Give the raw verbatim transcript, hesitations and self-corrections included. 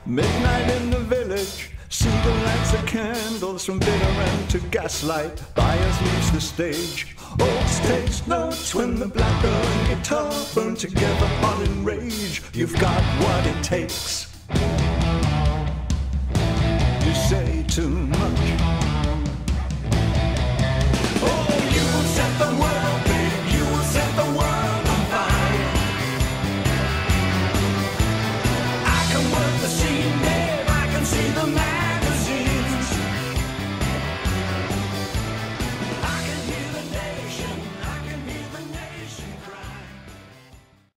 Midnight in the village, see the lights of candles from bitter end to gaslight. Buyers leaves the stage. Oaks takes notes when the black girl and guitar burn together all in rage. You've got what it takes. You say to me,